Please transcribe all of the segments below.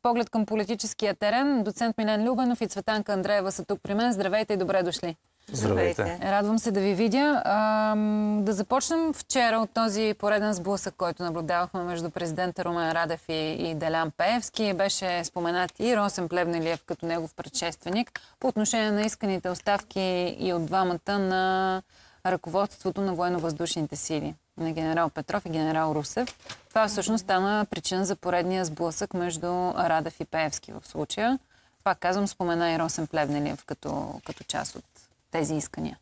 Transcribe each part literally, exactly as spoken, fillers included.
поглед към политическия терен. Доцент Милен Любенов и Цветанка Андреева са тук при мен. Здравейте и добре дошли. Здравейте. Радвам се да ви видя. А, да започнем вчера от този пореден сблъсък, който наблюдавахме между президента Румен Радев и, и Делян Пеевски. Беше споменат и Росен Плевнелиев като негов предшественик по отношение на исканите оставки и от двамата на ръководството на военно-въздушните сили, на генерал Петров и генерал Русев. Това всъщност стана причина за поредния сблъсък между Радев и Пеевски в случая. Пак казвам, спомена и Росен Плевнелиев като, като част от тези искания.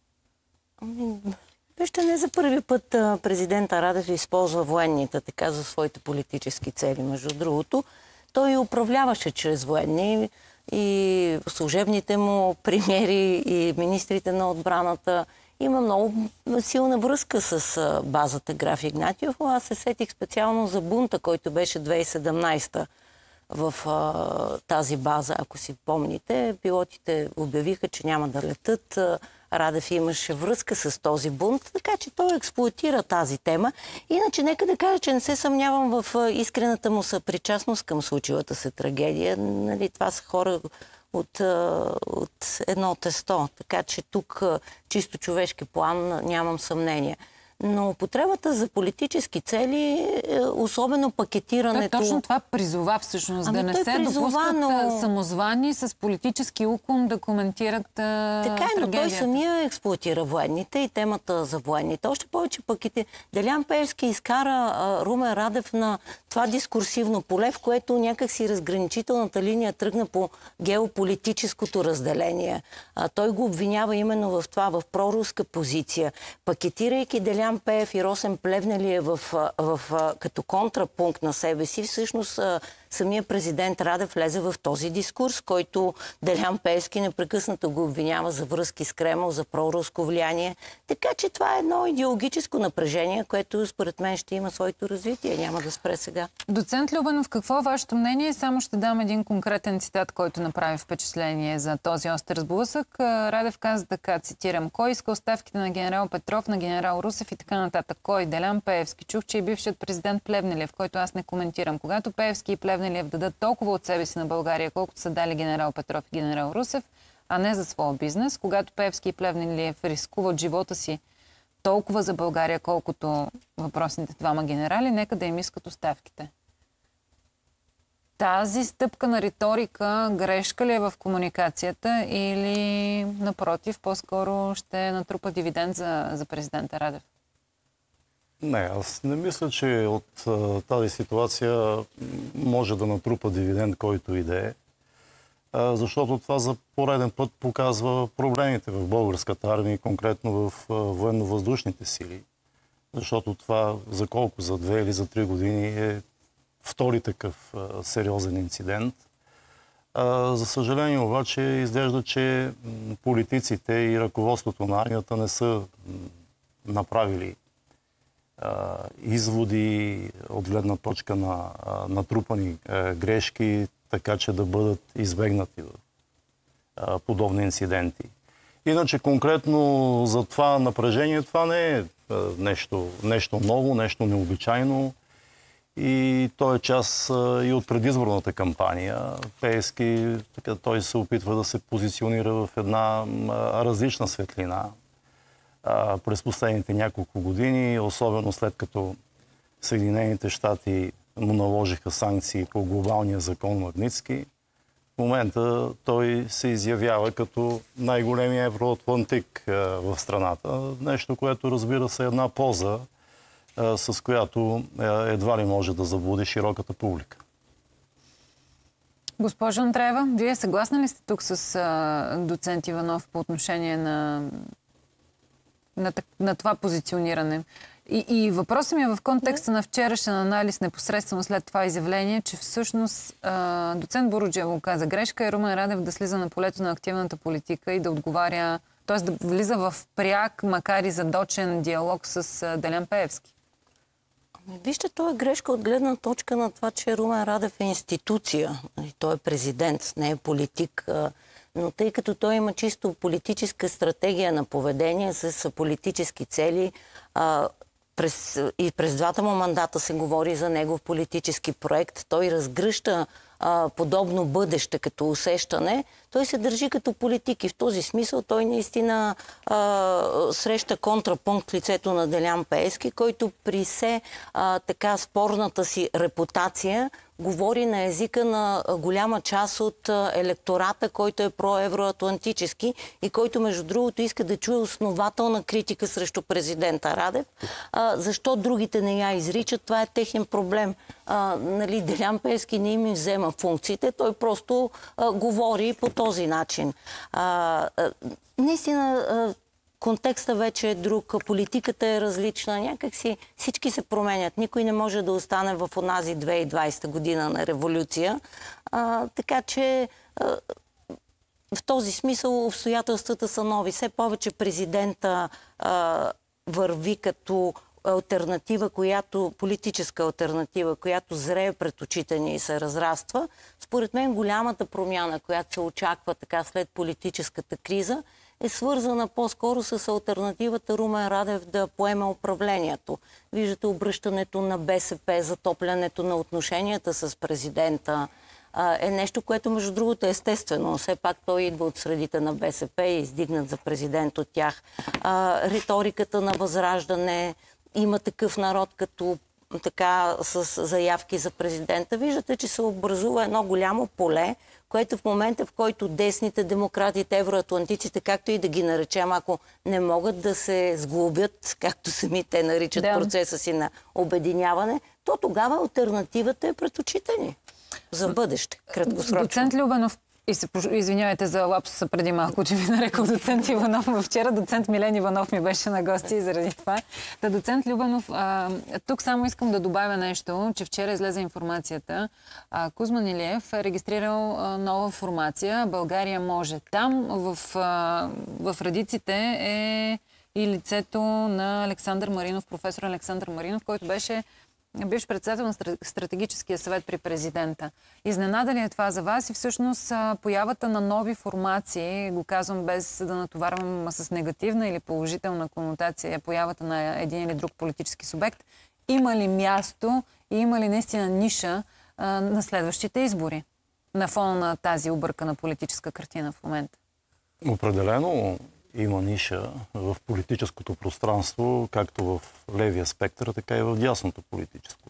Вижте, не за първи път президента Радев използва военните така за своите политически цели. Между другото, той управляваше чрез военни и служебните му премиери и министрите на отбраната. Има много силна връзка с базата Граф Игнатиев. Аз се сетих специално за бунта, който беше две хиляди и седемнадесета в а, тази база. Ако си помните, пилотите обявиха, че няма да летат. Радев имаше връзка с този бунт, така че той експлоатира тази тема. Иначе нека да кажа, че не се съмнявам в искрената му съпричастност към случилата се трагедия. Нали, това са хора от, от едно тесто, така че тук чисто човешки план нямам съмнение. Но употребата за политически цели, особено пакетирането... Той точно това призова всъщност, ами да не се призова, допускат но... самозвани с политически уклон да коментират а, така е, но той трагедията. самия експлоатира военните и темата за военните. Още повече пакети. Делян Пеевски изкара а, Румен Радев на това дискурсивно поле, в което някакси разграничителната линия тръгна по геополитическото разделение. А, той го обвинява именно в това, в проруска позиция. Пакетирайки Делян Пеев и Росен Плевнелиев в, в, в, като контрапункт на себе си, всъщност самия президент Радев влезе в този дискурс, който Делян Пеевски непрекъснато го обвинява за връзки с Кремъл, за проруско влияние. Така че това е едно идеологическо напрежение, което според мен ще има своето развитие. Няма да спре сега. Доцент Любенов, какво е вашето мнение? Само ще дам един конкретен цитат, който направи впечатление за този остър сблъсък. Радев каза така, цитирам: "Кой иска оставките на генерал Петров, на генерал Русев и така нататък? Кой? Делян Пеевски. Чух, че и бившият президент Плевнелиев, който аз не коментирам. Когато Пеевски и Плевнелиев дадат толкова от себе си на България, колкото са дали генерал Петров и генерал Русев, а не за своя бизнес, когато Пеевски и Плевнелиев рискуват живота си толкова за България, колкото въпросните двама генерали, нека да им искат оставките." Тази стъпка на риторика грешка ли е в комуникацията или напротив, по-скоро ще натрупа дивиденд за, за президента Радев? Не, аз не мисля, че от а, тази ситуация може да натрупа дивиденд, който и да е. А, защото това за пореден път показва проблемите в българската армия, конкретно в а, военно-въздушните сили. Защото това за колко, за две или за три години е втори такъв а, сериозен инцидент. А, за съжаление обаче изглежда, че политиците и ръководството на армията не са направили а, изводи от гледна точка на а, натрупани а, грешки, така че да бъдат избегнати в а, подобни инциденти. Иначе конкретно за това напрежение, това не е а, нещо, нещо ново, нещо необичайно. И той е част а, и от предизборната кампания. Пеевски, така, той се опитва да се позиционира в една а, различна светлина а, през последните няколко години, особено след като Съединените щати му наложиха санкции по глобалния закон Магнитски. В момента той се изявява като най-големия евроатлантик а, в страната. Нещо, което разбира се е една поза, с която едва ли може да заблуди широката публика. Госпожо Андреева, вие съгласна ли сте тук с а, доцент Иванов по отношение на, на, на това позициониране? И, и въпросът ми е в контекста на вчерашен анализ непосредствено след това изявление, че всъщност а, доцент Буруджиева го каза: грешка е Румен Радев да слиза на полето на активната политика и да отговаря, т.е. да влиза в пряк, макар и задочен диалог с а, Делян Пеевски. Вижте, това е грешка от гледна точка на това, че Румен Радев е институция. Той е президент, не е политик. Но тъй като той има чисто политическа стратегия на поведение с политически цели, през, и през двата му мандата се говори за негов политически проект, той разгръща а, подобно бъдеще като усещане, той се държи като политик и в този смисъл той наистина а, среща контрапункт в лицето на Делян Пеевски, който при все а, така спорната си репутация говори на езика на голяма част от електората, който е проевроатлантически и който, между другото, иска да чуе основателна критика срещу президента Радев. А, защо другите не я изричат, това е техен проблем. А, нали, Делян Пеевски не им взема функциите, той просто а, говори по този начин. А, а, наистина, а, контекста вече е друг, политиката е различна, някакси всички се променят. Никой не може да остане в онази две хиляди и двадесета година на революция. А, така че а, в този смисъл обстоятелствата са нови. Все повече президента а, върви като алтернатива, която, политическа алтернатива, която зрее пред очите ни и се разраства. Според мен голямата промяна, която се очаква така след политическата криза, е свързана по-скоро с алтернативата Румен Радев да поеме управлението. Виждате обръщането на БСП, затоплянето на отношенията с президента е нещо, което между другото е естествено. Все пак той идва от средите на БСП и е издигнат за президент от тях. Риториката на Възраждане, има такъв народ като така с заявки за президента. Виждате, че се образува едно голямо поле, което в момента, в който десните демократите, евроатлантиците, както и да ги наречем, ако не могат да се сглобят, както сами те наричат да. процеса си на обединяване, то тогава алтернативата е пред очите ни за бъдеще, краткосрочно. Доцент Любенов, и се, извинявайте за лапсуса преди малко, че ви нарекал доцент Иванов. Вчера доцент Милен Иванов ми беше на гости и заради това. Та, доцент Любенов, а, тук само искам да добавя нещо, че вчера излезе информацията. А, Кузман Илиев е регистрирал а, нова формация. България може. Там в, а, в редиците е и лицето на Александър Маринов, професор Александър Маринов, който беше бивш председател на стратегическия съвет при президента. Изненада ли е това за вас? И всъщност появата на нови формации, го казвам без да натоварвам с негативна или положителна конотация, появата на един или друг политически субект, има ли място и има ли наистина ниша а, на следващите избори на фона на тази объркана политическа картина в момента? Определено има ниша в политическото пространство, както в левия спектър, така и в дясното политическо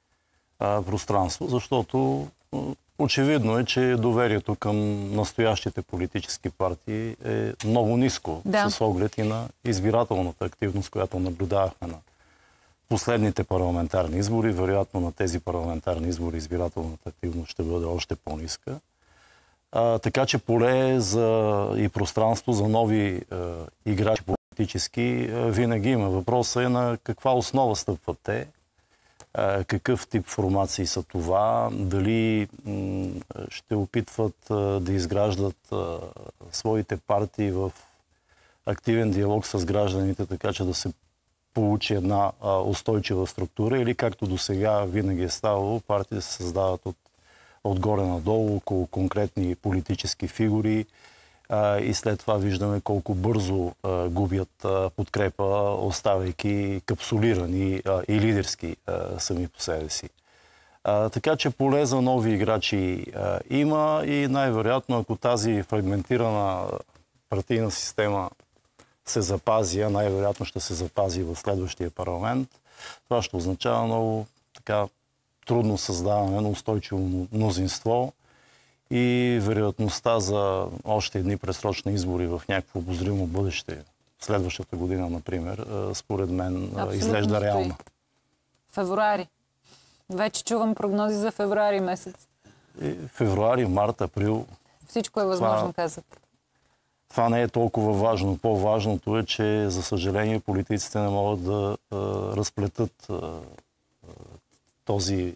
а, пространство, защото очевидно е, че доверието към настоящите политически партии е много ниско, да. С оглед и на избирателната активност, която наблюдавахме на последните парламентарни избори. Вероятно на тези парламентарни избори избирателната активност ще бъде още по-ниска. А, така че поле за, и пространство за нови а, играчи политически а, винаги има. Въпросът е на каква основа стъпват те, а, какъв тип формации са това, дали м, ще опитват а, да изграждат а, своите партии в активен диалог с гражданите, така че да се получи една а, устойчива структура, или както до сега винаги е ставало, партии се създават от отгоре надолу, около конкретни политически фигури а, и след това виждаме колко бързо а, губят а, подкрепа, оставайки капсулирани а, и лидерски а, сами по себе си. А, така че поле за нови играчи а, има и най-вероятно, ако тази фрагментирана партийна система се запази, а най-вероятно ще се запази в следващия парламент, това ще означава много така трудно създаване на устойчиво мнозинство и вероятността за още едни предсрочни избори в някакво обозримо бъдеще, следващата година, например, според мен абсолютно изглежда реална. Февруари. Вече чувам прогнози за февруари месец. И февруари, март, април. Всичко е възможно, казват. Това не е толкова важно. По-важното е, че, за съжаление, политиците не могат да а, разплетат а, този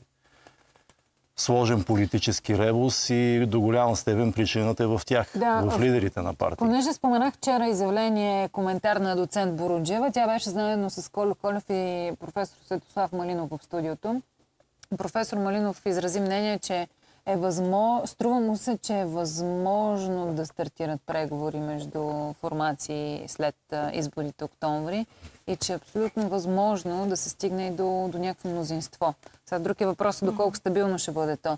сложен политически ребус и до голяма степен причината е в тях, да, в лидерите на партия. Понеже споменах вчера изявление, коментар на доцент Буруджиева, тя беше заедно с Колю Колев и професор Светослав Малинов в студиото. Професор Малинов изрази мнение, че е възможно, струва му се, че е възможно да стартират преговори между формации след изборите октомври и че е абсолютно възможно да се стигне и до, до някакво мнозинство. Сега друг е въпросът доколко стабилно ще бъде то.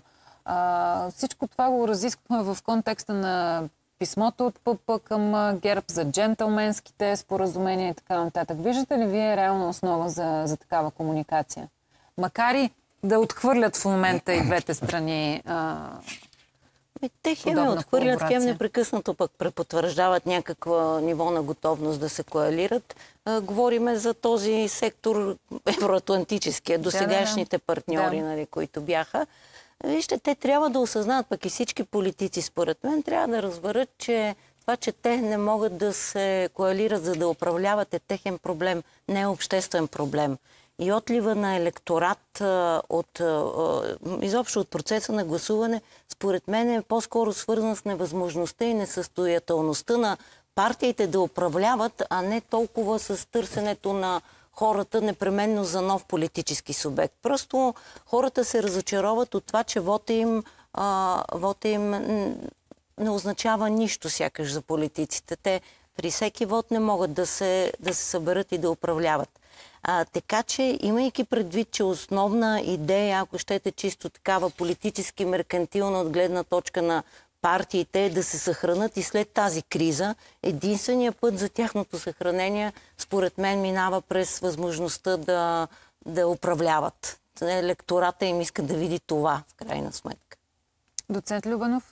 А, всичко това го разискваме в контекста на писмото от ПП към ГЕРБ за джентълменските споразумения и така нататък. Виждате ли вие реална основа за, за такава комуникация? Макар и да отхвърлят в момента и двете страни а, Те хем я отхвърлят, хем непрекъснато пък препотвърждават някаква ниво на готовност да се коалират. А, говориме за този сектор евроатлантическия, досегашните партньори, да. нали, които бяха. Вижте, те трябва да осъзнат, пък и всички политици, според мен, трябва да разберат, че това, че те не могат да се коалират, за да управляват, е техен проблем, не е обществен проблем. И отлива на електорат от, изобщо от процеса на гласуване, според мен е по-скоро свързан с невъзможността и несъстоятелността на партиите да управляват, а не толкова с търсенето на хората непременно за нов политически субект. Просто хората се разочароват от това, че вота им, а, вота им не означава нищо сякаш за политиците. Те при всеки вод не могат да се, да се съберат и да управляват. А, така че, имайки предвид, че основна идея, ако щете чисто такава политически меркантилна от гледна точка на партиите е да се съхранят и след тази криза, единственият път за тяхното съхранение, според мен, минава през възможността да, да управляват. Електората им иска да види това, в крайна сметка. Доцент Любенов?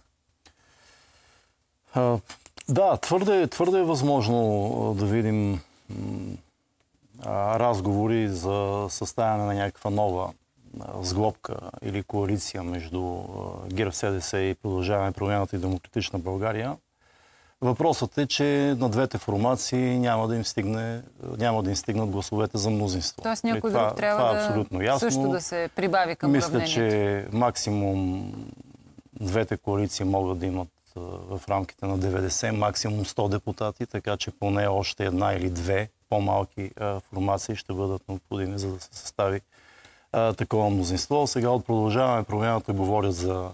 А, да, твърде, твърде е възможно да видим а, разговори за съставяне на някаква нова сглобка или коалиция между ГЕРБ, СДС и Продължаваме промяната и Демократична България. Въпросът е, че на двете формации няма да им стигне, няма да им стигнат гласовете за мнозинство. Тоест някой това, друг трябва това е да абсолютно ясно. също да се прибави към Мисля, уравнението. че максимум двете коалиции могат да имат в рамките на деветдесет, максимум сто депутати, така че поне още една или две по-малки формации ще бъдат необходими, за да се състави а, такова мнозинство. Сега от Продължаваме промяната говорят за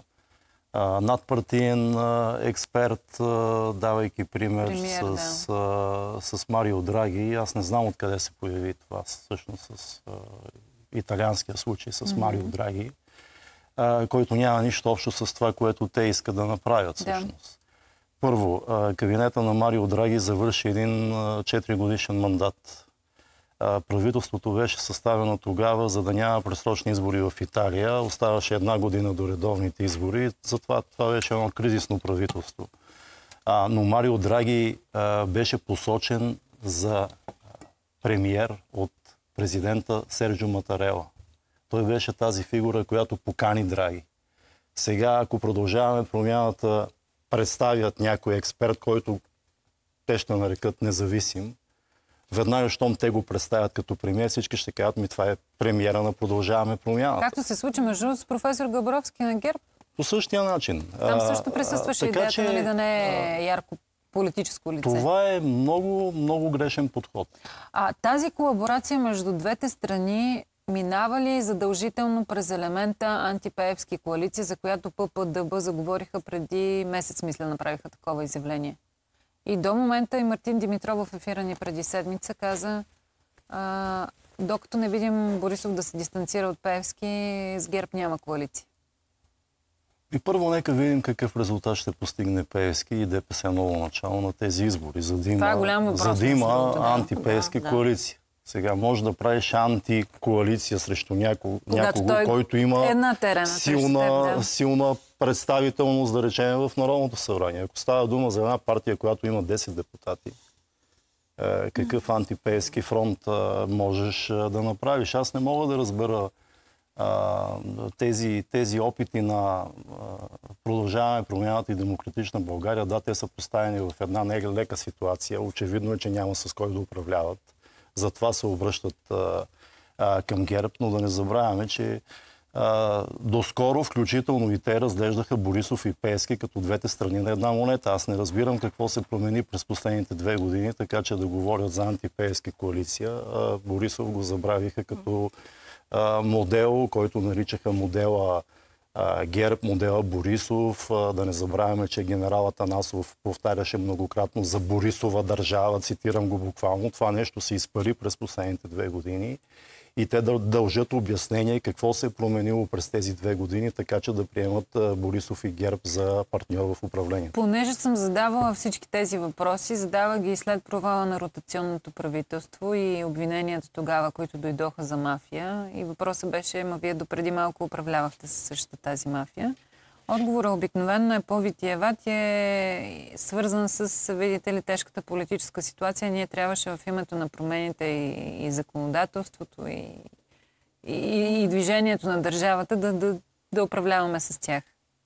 а, надпартиен а, експерт, а, давайки пример Премиер, с, да. а, с Марио Драги. Аз не знам откъде се появи това, всъщност с а, италианския случай с mm-hmm. Марио Драги, а, който няма нищо общо с това, което те искат да направят всъщност. Да. Първо, а, кабинета на Марио Драги завърши един четири годишен мандат. Правителството беше съставено тогава, за да няма предсрочни избори в Италия. Оставаше една година до редовните избори. Затова това беше едно кризисно правителство. А, но Марио Драги а, беше посочен за премиер от президента Серджио Матарела. Той беше тази фигура, която покани Драги. Сега, ако Продължаваме промяната, представят някой експерт, който те ще нарекат независим, веднага, щом те го представят като премиер, всички ще кажат, ми това е премиера на Продължаваме промяната. Както се случи между с професор Габровски на ГЕРБ. По същия начин. Там също присъстваше а, идеята, че, нали, да не е ярко политическо лице. Това е много, много грешен подход. А тази колаборация между двете страни минава ли задължително през елемента антипеевски коалиции, за която ПП-ДБ заговориха преди месец, мисля, направиха такова изявление? И до момента и Мартин Димитров в ефира ни преди седмица каза, а, докато не видим Борисов да се дистанцира от Пеевски, с ГЕРБ няма коалиция. И първо нека видим какъв резултат ще постигне Пеевски и ДПС ново начало на тези избори, за да има, е въпрос, за да има да. антипеевски да, коалиция. Сега може да правиш антикоалиция срещу някого, някого той който има една терена, силна, теб, да. силна представителност, да речем, в Народното събрание. Ако става дума за една партия, която има десет депутати, е, какъв антипеевски фронт е, можеш е, да направиш? Аз не мога да разбера е, тези, тези опити на е, Продължаваме промяната и Демократична България. Да, те са поставени в една нелека ситуация. Очевидно е, че няма с кой да управляват. Затова се обръщат а, а, към ГЕРБ, но да не забравяме, че а, доскоро, включително и те, разглеждаха Борисов и Пеевски като двете страни на една монета. Аз не разбирам какво се промени през последните две години, така че да говорят за антипеевски коалиция. А, Борисов го забравиха като а, модел, който наричаха модела ГЕРБ, модела Борисов. Да не забравяме, че генерал Атанасов повтаряше многократно за Борисова държава, цитирам го буквално. Това нещо се изпари през последните две години. и те да дължат обяснение какво се е променило през тези две години, така че да приемат Борисов и ГЕРБ за партньор в управлението. Понеже съм задавала всички тези въпроси, задава ги и след провала на ротационното правителство и обвиненията тогава, които дойдоха за мафия. И въпросът беше, ма вие допреди малко управлявахте със същата тази мафия. Отговорът обикновено е по-витиеват и е свързан с, видите ли, тежката политическа ситуация. Ние трябваше в името на промените и, и законодателството, и, и, и движението на държавата да, да, да управляваме с тях.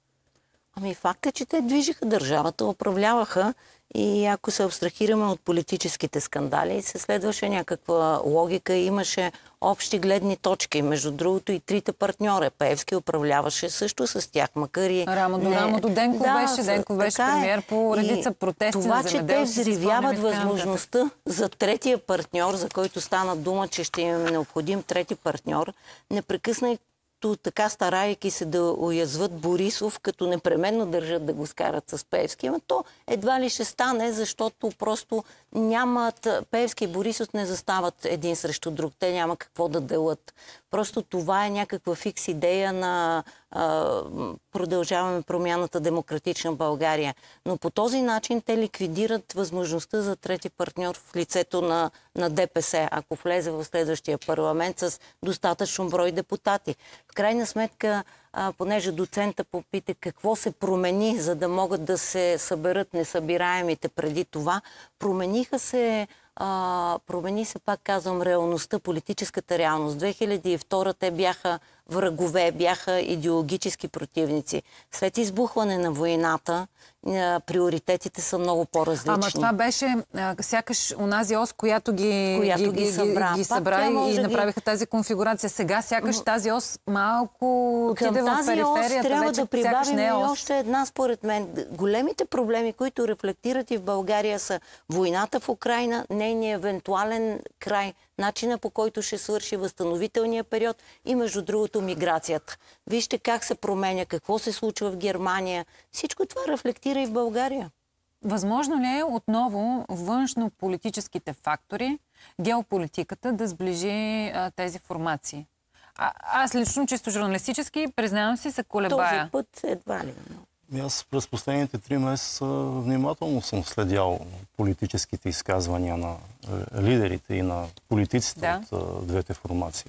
Ами факт е, че те движиха държавата, управляваха и ако се абстрахираме от политическите скандали, се следваше някаква логика и имаше общи гледни точки. Между другото и трите партньора. Пеевски управляваше също с тях, макар и... Рамо до не... рамо до Денков да, беше. Денков беше премиер по редица протести това, на земеделци. Това, че те взривяват възможността за третия партньор, за който стана дума, че ще им е необходим трети партньор, непрекъснато така старайки се да уязват Борисов, като непременно държат да го скарат с Пеевски. Но то едва ли ще стане, защото просто нямат... Пеевски и Борисов не застават един срещу друг. Те няма какво да делят. Просто това е някаква фикс идея на а, продължаваме промяната Демократична България. Но по този начин те ликвидират възможността за трети партньор в лицето на, на ДПС, ако влезе в следващия парламент с достатъчно брой депутати. В крайна сметка, а, понеже доцента попита какво се промени, за да могат да се съберат несъбираемите преди това, промениха се А, промени се, пак казвам, реалността, политическата реалност. две хиляди и втора те бяха врагове, бяха идеологически противници. След избухване на войната, а, приоритетите са много по-различни. Ама това беше а, сякаш онази ос, която ги, която ги, ги събра, ги, ги събра и, и направиха ги... тази конфигурация. Сега сякаш тази ос малко отиде в периферията. Към тази ос трябва вече, да прибавим е и ос. още една, според мен. Големите проблеми, които рефлектират и в България, са войната в Украйна, нейният евентуален край, начина по който ще свърши възстановителния период и между другото миграцията. Вижте как се променя, какво се случва в Германия. Всичко това рефлектира и в България. Възможно ли е отново външно-политическите фактори, геополитиката да сближи а, тези формации? А, аз лично, чисто журналистически, признавам си, се колебая. Този път едва ли. Аз през последните три месеца внимателно съм следял политическите изказвания на лидерите и на политиците да. от двете формации.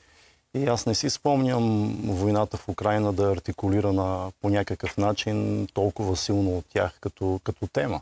И аз не си спомням войната в Украйна да е артикулирана по някакъв начин толкова силно от тях като, като тема.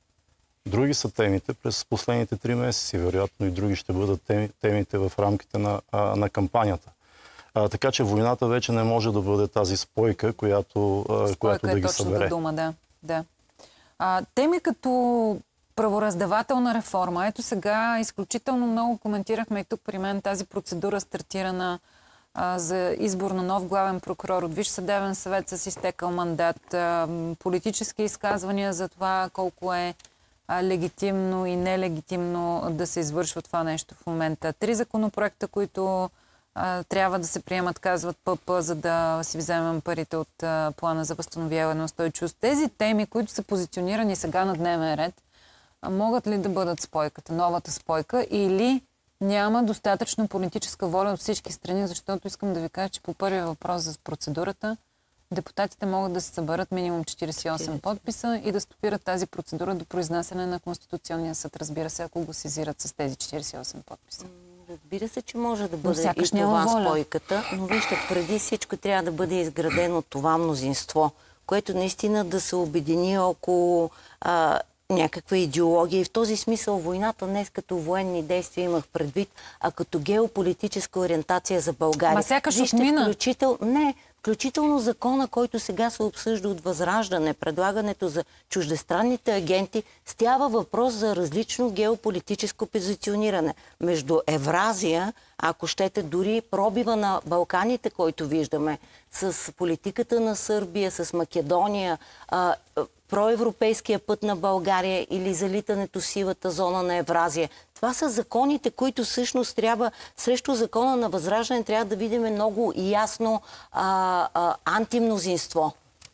Други са темите през последните три месеца, вероятно и други ще бъдат теми, темите в рамките на, на кампанията. А, така че войната вече не може да бъде тази спойка, която, спойка която да е ги събере. Дума, да. Да. А, теми като правораздавателна реформа. Ето сега изключително много коментирахме и тук при мен тази процедура, стартирана а, за избор на нов главен прокурор от Висш съдебен съвет с изтекал мандат. А, политически изказвания за това колко е а, легитимно и нелегитимно да се извършва това нещо в момента. Три законопроекта, които а, трябва да се приемат, казват ПП, за да си вземем парите от а, плана за възстановяване на устойчивост. Тези теми, които са позиционирани сега на дневен ред, могат ли да бъдат спойката, новата спойка, или няма достатъчно политическа воля от всички страни, защото искам да ви кажа, че по първия въпрос за процедурата депутатите могат да се съберат минимум четиридесет и осем подписа и да стопират тази процедура до произнасяне на Конституционния съд, разбира се, ако го сезират с тези четиридесет и осем подписа. Разбира се, че може да бъде и това воля. Спойката, но вижте, преди всичко трябва да бъде изградено това мнозинство, което наистина да се обедини около а, някаква идеология. И в този смисъл войната днес като военни действия имах предвид, а като геополитическа ориентация за България. Ма сякаш Вижте, отмина. Включител... Не, включително закона, който сега се обсъжда от Възраждане, предлагането за чуждестранните агенти, става въпрос за различно геополитическо позициониране. Между Евразия, ако щете дори пробива на Балканите, който виждаме, с политиката на Сърбия, с Македония, а, проевропейския път на България или залитането в сивата зона на Евразия. Това са законите, които всъщност трябва, срещу закона на Възраждане трябва да видим много ясно а, а, антимнозинство.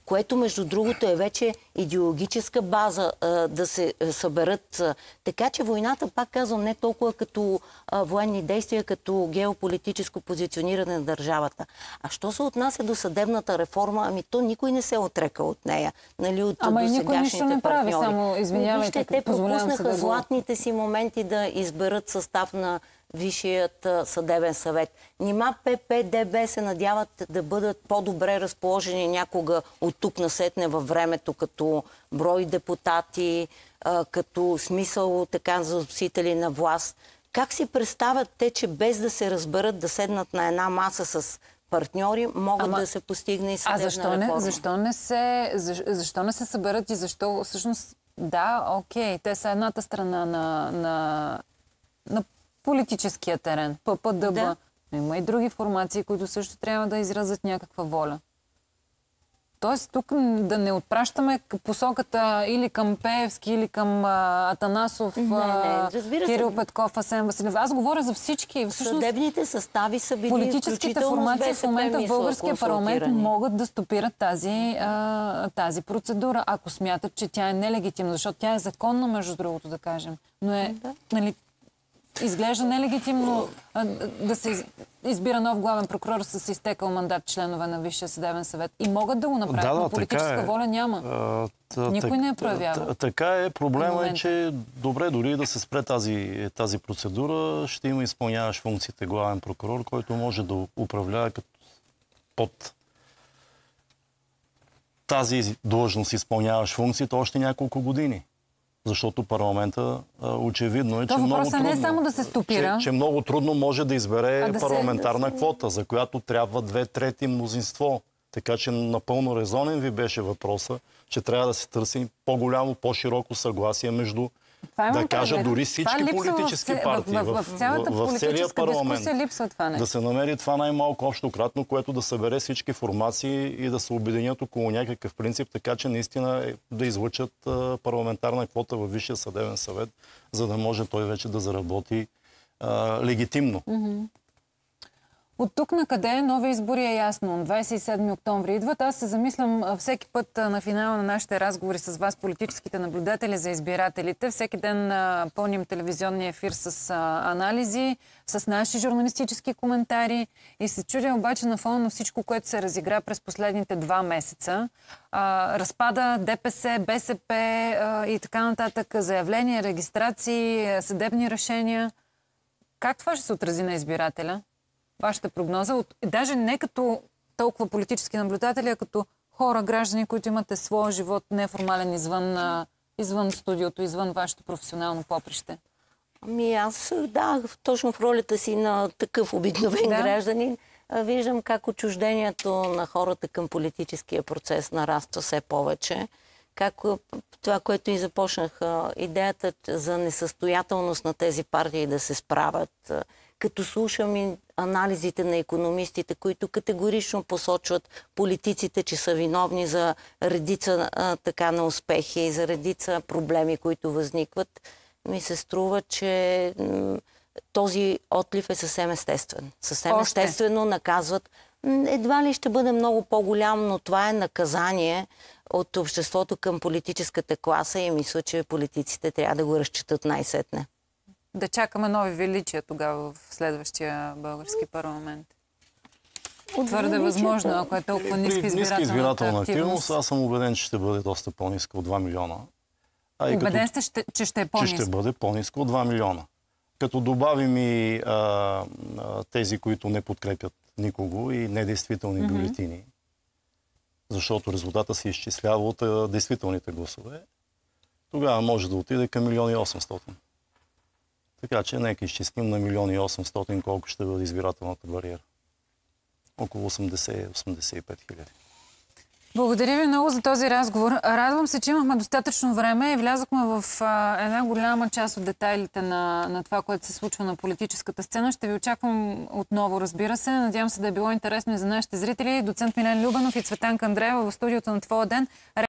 което между другото е вече идеологическа база а, да се а, съберат. А, така че войната, пак казвам, не толкова като а, военни действия, като геополитическо позициониране на държавата. А що се отнася до съдебната реформа, ами то никой не се е отрекал от нея. Нали, от Ама и никой нищо не прави, партньори. само извинявайте, те пропуснаха да го... златните си моменти да изберат състав на Висшият съдебен съвет. Нима П П Д Б се надяват да бъдат по-добре разположени някога от тук насетне във времето, като брой депутати, като смисъл така за носители на власт. Как си представят те, че без да се разберат да седнат на една маса с партньори, могат Ама, да се постигне и съдебна а защо реформа? не, защо не се, защо, защо не се съберат и защо всъщност, да, окей, те са едната страна на, на, на политическия терен, П П Д Б, да. но има и други формации, които също трябва да изразят някаква воля. Тоест тук да не отпращаме посоката или към Пеевски, или към а, Атанасов, Не, не, разбира се. Кирил Петков, Асен Василев. Аз говоря за всички. Всъщност, Съдебните състави са били политическите формации в момента в българския парламент могат да стопират тази, а, тази процедура, ако смятат, че тя е нелегитимна, защото тя е законна, между другото, да кажем. Но е, да. нали, изглежда нелегитимно а, да се избира нов главен прокурор с изтекал мандат членове на Висшия съдебен съвет. И могат да го направят, Да, да, но политическа така е. воля няма. А, та, Никой так, не я проявява. Така е. Проблема е, В че добре, дори да се спре тази, тази процедура, ще има изпълняващ функциите главен прокурор, който може да управлява като под тази длъжност, изпълняващ функциите още няколко години. Защото парламента очевидно е, То че много въпросът трудно, не е само да се стопира. Че, че много трудно може да избере да се- парламентарна да се- квота, за която трябва две трети мнозинство. Така че напълно резонен ви беше въпроса, че трябва да се търси по-голямо, по-широко съгласие между, Това имам да кажа, предвид. дори Това всички липсва в политически це- партии в, в, в цялата в целия политическа парламент. дискусия липсва това нещо. Да се намери това най-малко общократно, което да събере всички формации и да се обединят около някакъв принцип, така че наистина да излъчат а, парламентарна квота във Висшия съдебен съвет, за да може той вече да заработи а, легитимно. От тук на къде нови избори е ясно. двадесет и седми октомври идват. Аз се замислям а, всеки път а, на финала на нашите разговори с вас, политическите наблюдатели за избирателите. Всеки ден а, пълним телевизионния ефир с а, анализи, с наши журналистически коментари. И се чудя обаче на фона на всичко, което се разигра през последните два месеца. А, разпада Д П С, Б С П а, и така нататък. Заявления, регистрации, съдебни решения. Как това ще се отрази на избирателя? Вашата прогноза, от, даже не като толкова политически наблюдатели, а като хора, граждани, които имате своя живот неформален извън, а, извън студиото, извън вашето професионално поприще. Ами аз, да, точно в ролята си на такъв обикновен Да. гражданин, а, виждам как отчуждението на хората към политическия процес нараства все повече. Как а, това, което и започнах, а, идеята за несъстоятелност на тези партии да се справят, а, като слушам и анализите на икономистите, които категорично посочват политиците, че са виновни за редица а, така на успехи и за редица проблеми, които възникват, ми се струва, че м, този отлив е съвсем естествен. Съвсем Още. естествено наказват. М, Едва ли ще бъде много по-голям, но това е наказание от обществото към политическата класа и мисля, че политиците трябва да го разчитат най-сетне. Да чакаме нови величия тогава в следващия български парламент. Твърде възможно, ако е толкова ниска При ниска избирателна, избирателна активност. активност, аз съм убеден, че ще бъде доста по-ниска от два милиона. А и Убеден като, сте, ще- че ще е че по-ниска. ще бъде по-ниска от два милиона. Като добавим и а, а, тези, които не подкрепят никого и недействителни Мгм. бюлетини, защото резултата се изчислява от а, действителните гласове, тогава може да отиде към милион и осемстотин. Така че нека изчислим на милион и осемстотин колко ще бъде избирателната бариера. Около осемдесет до осемдесет и пет хиляди. Благодаря ви много за този разговор. Радвам се, че имахме достатъчно време и влязохме в а, една голяма част от детайлите на, на това, което се случва на политическата сцена. Ще ви очаквам отново, разбира се. Надявам се да е било интересно и за нашите зрители. Доцент Милен Любенов и Цветанка Андреева в студиото на Твоя ден.